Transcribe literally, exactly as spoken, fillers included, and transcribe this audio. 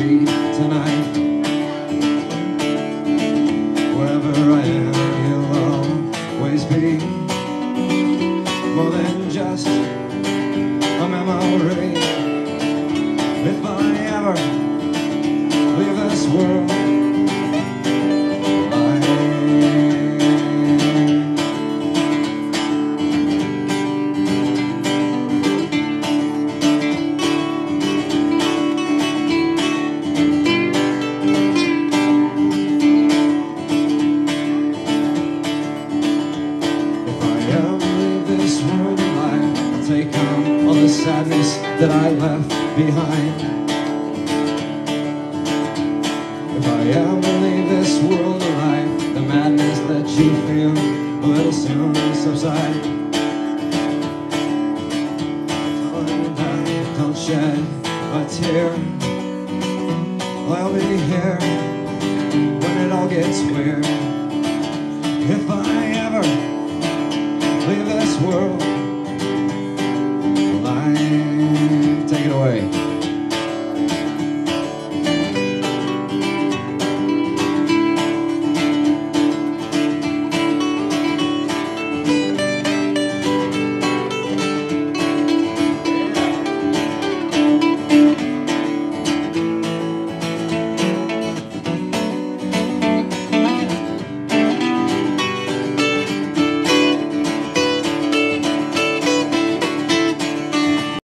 be tonight. Wherever I am, you'll always be more than just a memory. If I ever leave this world, take on all the sadness that I left behind. If I ever leave this world alive, the madness that you feel will soon subside. Don't shed a tear, I'll be here when it all gets weird.